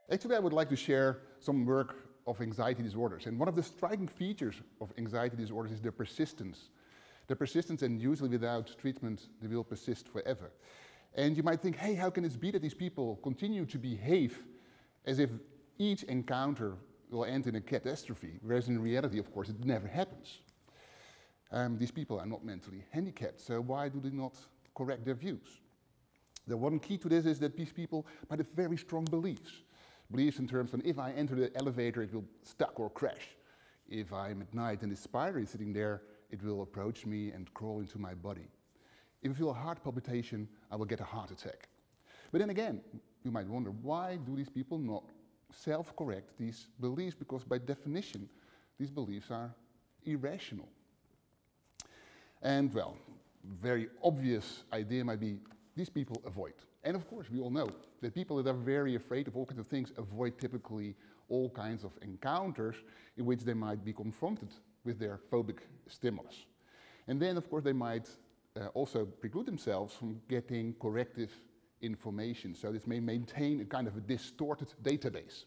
Actually, I would like to share some work of anxiety disorders. And one of the striking features of anxiety disorders is their persistence. Their persistence, and usually without treatment, they will persist forever. And you might think, hey, how can it be that these people continue to behave as if each encounter will end in a catastrophe, whereas in reality, of course, it never happens. These people are not mentally handicapped, so why do they not correct their views? The one key to this is that these people might have very strong beliefs. Beliefs in terms of if I enter the elevator, it will stuck or crash. If I'm at night and the spider is sitting there, it will approach me and crawl into my body. If I feel a heart palpitation, I will get a heart attack. But then again, you might wonder, why do these people not self-correct these beliefs? Because by definition, these beliefs are irrational. And well, very obvious idea might be, these people avoid. And of course, we all know that people that are very afraid of all kinds of things avoid typically all kinds of encounters in which they might be confronted with their phobic stimulus. And then, of course, they might also preclude themselves from getting corrective information. So this may maintain a kind of a distorted database.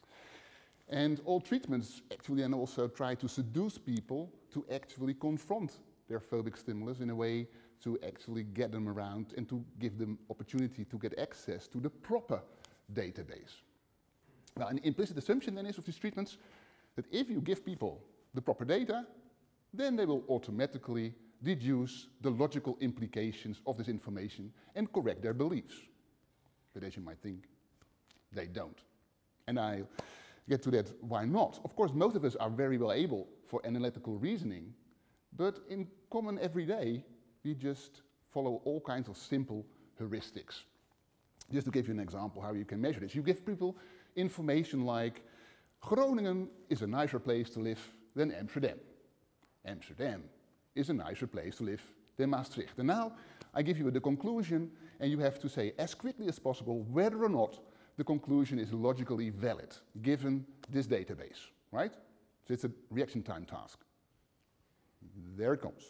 And all treatments actually then also try to seduce people to actually confront their phobic stimulus in a way to actually get them around and to give them opportunity to get access to the proper database. Now, an implicit assumption then is of these treatments that if you give people the proper data, then they will automatically deduce the logical implications of this information and correct their beliefs. But as you might think, they don't. And I'll get to that, why not? Of course, most of us are very well able for analytical reasoning, but in common everyday, we just follow all kinds of simple heuristics. Just to give you an example how you can measure this. You give people information like, Groningen is a nicer place to live than Amsterdam. Amsterdam is a nicer place to live than Maastricht. And now I give you the conclusion, and you have to say as quickly as possible whether or not the conclusion is logically valid, given this database, right? So it's a reaction time task. There it comes.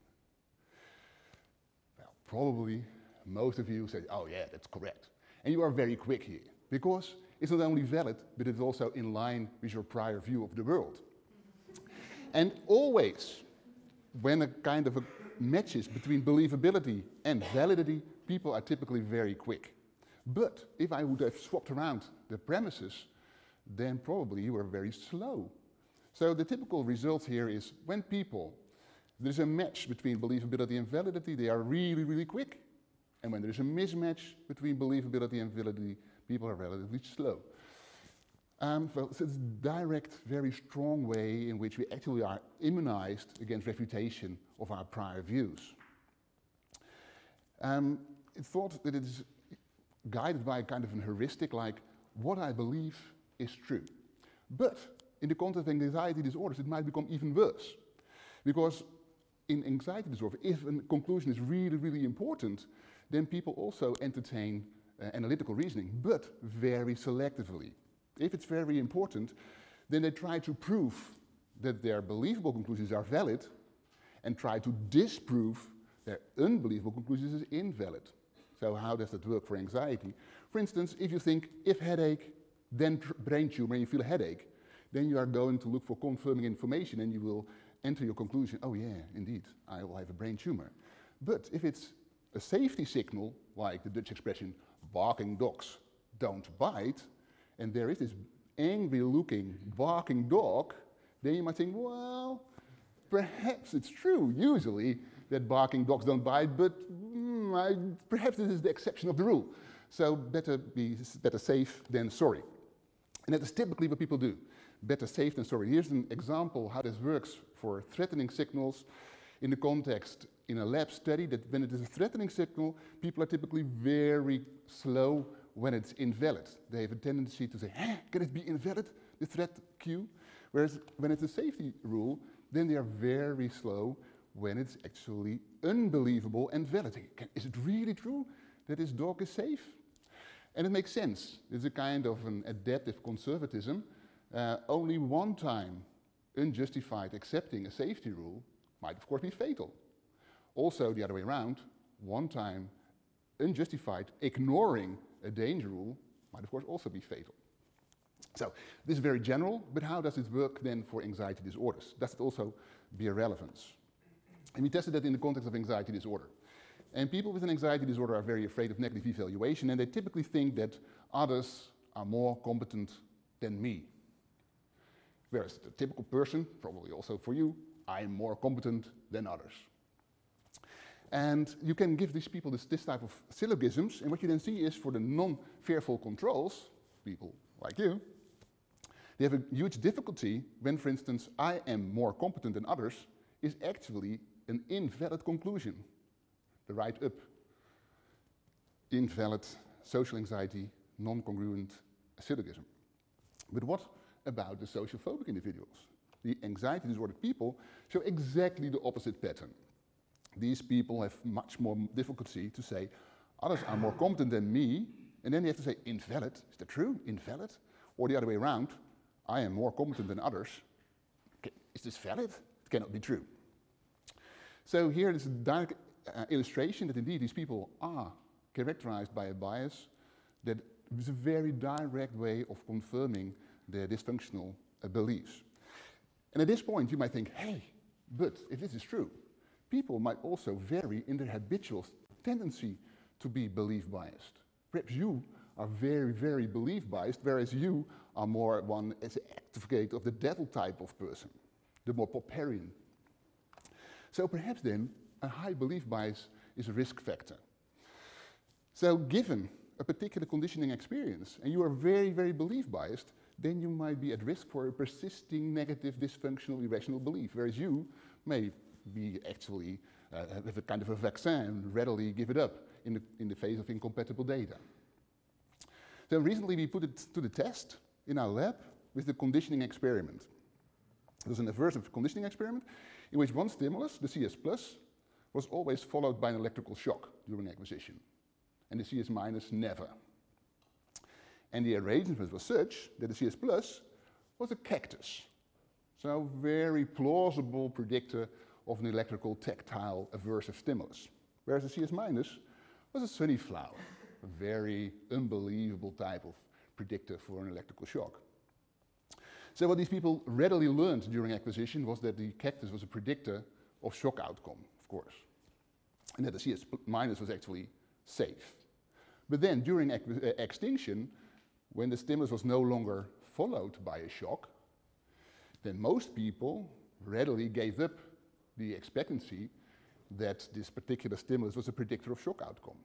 Well, probably most of you say, oh yeah, that's correct. And you are very quick here, because it's not only valid, but it's also in line with your prior view of the world. And always, when a kind of a matches between believability and validity, people are typically very quick. But if I would have swapped around the premises, then probably you were very slow. So the typical result here is when there's a match between believability and validity, they are really, really quick. And when there's a mismatch between believability and validity, people are relatively slow. Well, so it's a direct, very strong way in which we actually are immunized against refutation of our prior views. It's thought that it is guided by a kind of an heuristic like, what I believe is true. But in the context of anxiety disorders, it might become even worse. Because in anxiety disorder, if a conclusion is really, really important, then people also entertain analytical reasoning, but very selectively. If it's very important, then they try to prove that their believable conclusions are valid and try to disprove their unbelievable conclusions is invalid. So how does that work for anxiety? For instance, if you think, if headache, then brain tumor, and you feel a headache, then you are going to look for confirming information and you will enter your conclusion, oh yeah, indeed, I will have a brain tumor. But if it's a safety signal, like the Dutch expression, barking dogs don't bite, and there is this angry-looking barking dog, then you might think, well, perhaps it's true, usually, that barking dogs don't bite, but perhaps this is the exception of the rule. So better safe than sorry. And that is typically what people do. Better safe than sorry. Here's an example how this works for threatening signals in the context in a lab study, that when it is a threatening signal, people are typically very slow when it's invalid. They have a tendency to say, can it be invalid, the threat cue? Whereas when it's a safety rule, then they are very slow when it's actually unbelievable and valid. Is it really true that this dog is safe? And it makes sense. It's a kind of an adaptive conservatism. Only one time unjustified accepting a safety rule might of course be fatal. Also the other way around, one time unjustified ignoring a danger rule might of course also be fatal. So this is very general, but how does it work then for anxiety disorders? Does it also bear relevance? And we tested that in the context of anxiety disorder. And people with an anxiety disorder are very afraid of negative evaluation, and they typically think that others are more competent than me. Whereas the typical person, probably also for you, I am more competent than others. And you can give these people this type of syllogisms, and what you then see is for the non-fearful controls, people like you, they have a huge difficulty when, for instance, I am more competent than others is actually an invalid conclusion. The right up. Invalid social anxiety, non-congruent syllogism. But what about the sociophobic individuals? The anxiety disordered people show exactly the opposite pattern. These people have much more difficulty to say, others are more competent than me, and then they have to say, invalid. Is that true? Invalid? Or the other way around, I am more competent than others. Is this valid? It cannot be true. So here is a direct illustration that indeed these people are characterized by a bias that is a very direct way of confirming their dysfunctional beliefs. And at this point you might think, hey, but if this is true, people might also vary in their habitual tendency to be belief biased. Perhaps you are very, very belief biased, whereas you are more one as an advocate of the devil type of person, the more Popperian. So perhaps then a high belief bias is a risk factor. So given a particular conditioning experience and you are very, very belief biased, then you might be at risk for a persisting negative, dysfunctional, irrational belief, whereas you may be actually have a kind of a vaccine and readily give it up in the face of incompatible data. So recently we put it to the test in our lab with the conditioning experiment. It was an aversive conditioning experiment in which one stimulus, the CS+, was always followed by an electrical shock during acquisition, and the CS- never. And the arrangement was such that the CS+ was a cactus, so very plausible predictor of an electrical tactile aversive stimulus, whereas the CS- was a sunny flower, a very unbelievable type of predictor for an electrical shock. So what these people readily learned during acquisition was that the cactus was a predictor of shock outcome, of course, and that the CS- was actually safe. But then during extinction, when the stimulus was no longer followed by a shock, then most people readily gave up the expectancy that this particular stimulus was a predictor of shock outcome.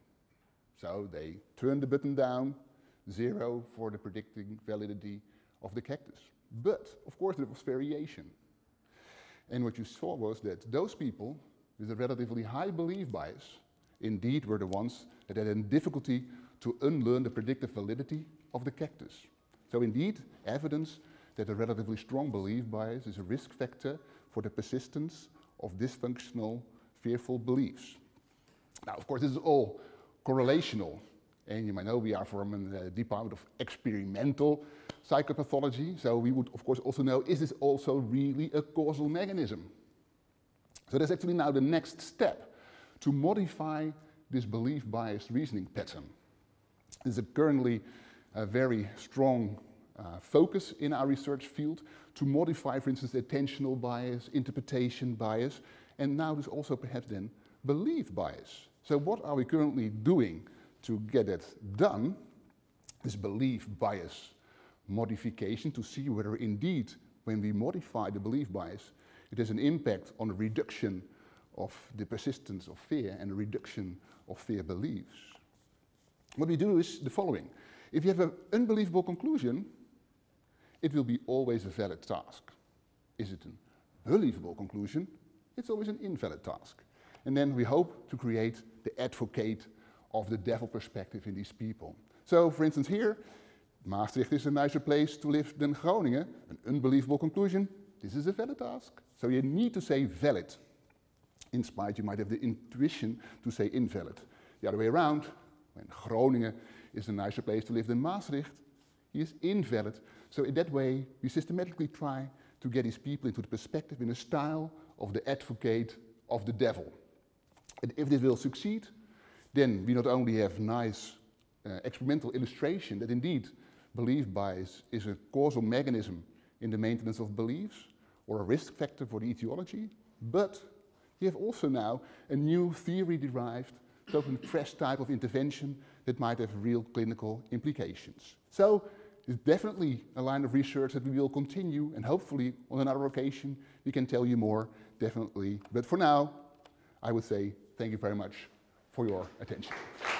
So they turned the button down, 0 for the predicting validity of the cactus. But, of course, there was variation. And what you saw was that those people with a relatively high belief bias indeed were the ones that had a difficulty to unlearn the predictive validity of the cactus. So indeed, evidence that a relatively strong belief bias is a risk factor for the persistence of dysfunctional, fearful beliefs. Now, of course, this is all correlational. And you might know we are from a department of experimental psychopathology, so we would of course also know, is this also really a causal mechanism? So that's actually now the next step, to modify this belief biased reasoning pattern. There's currently a very strong focus in our research field to modify, for instance, attentional bias, interpretation bias, and now there's also perhaps then belief bias. So what are we currently doing to get it done, this belief bias modification, to see whether indeed when we modify the belief bias, it has an impact on the reduction of the persistence of fear and the reduction of fear beliefs. What we do is the following. If you have an unbelievable conclusion, it will be always a valid task. Is it a believable conclusion? It's always an invalid task. And then we hope to create the advocate of the devil perspective in these people. So, for instance, here, Maastricht is a nicer place to live than Groningen. An unbelievable conclusion. This is a valid task. So you need to say valid. In spite, you might have the intuition to say invalid. The other way around, when Groningen is a nicer place to live than Maastricht, he is invalid. So in that way, we systematically try to get these people into the perspective in a style of the advocate of the devil. And if this will succeed, then we not only have nice experimental illustration that indeed belief bias is a causal mechanism in the maintenance of beliefs or a risk factor for the etiology, but you have also now a new theory-derived, totally fresh type of intervention that might have real clinical implications. So it's definitely a line of research that we will continue, and hopefully on another occasion we can tell you more, definitely. But for now, I would say thank you very much for your attention.